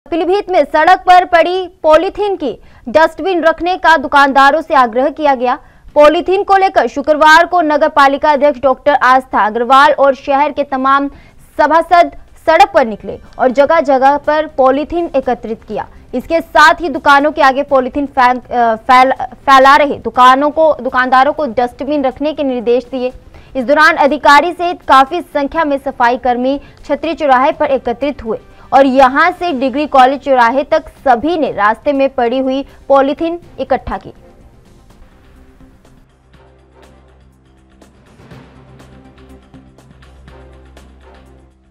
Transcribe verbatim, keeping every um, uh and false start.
पीलीभीत में सड़क पर पड़ी पॉलीथीन की डस्टबिन रखने का दुकानदारों से आग्रह किया गया। पॉलीथीन को लेकर शुक्रवार को नगर पालिका अध्यक्ष डॉक्टर आस्था अग्रवाल और शहर के तमाम सभासद सड़क पर निकले और जगह जगह पर पॉलीथीन एकत्रित किया। इसके साथ ही दुकानों के आगे पॉलीथीन फैल, फैल, फैला रहे दुकानों को दुकानदारों को डस्टबिन रखने के निर्देश दिए। इस दौरान अधिकारी सहित काफी संख्या में सफाई कर्मी छतरी चौराहे पर एकत्रित हुए और यहां से डिग्री कॉलेज चौराहे तक सभी ने रास्ते में पड़ी हुई पॉलीथीन इकट्ठा की।